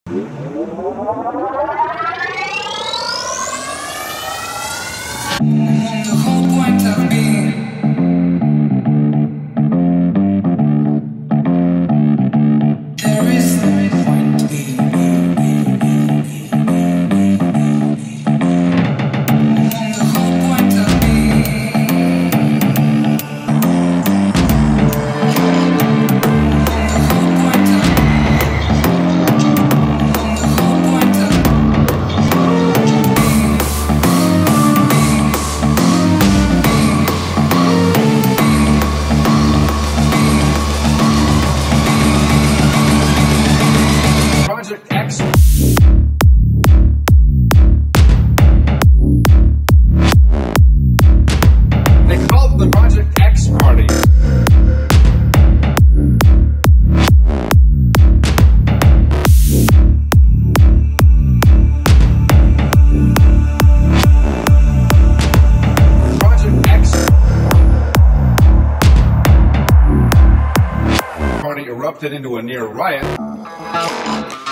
The whole point of being. There is no point to being. The whole point of being. The whole point of. The whole point of. Project X. They call it the Project X Party. Project X Party erupted into a near riot.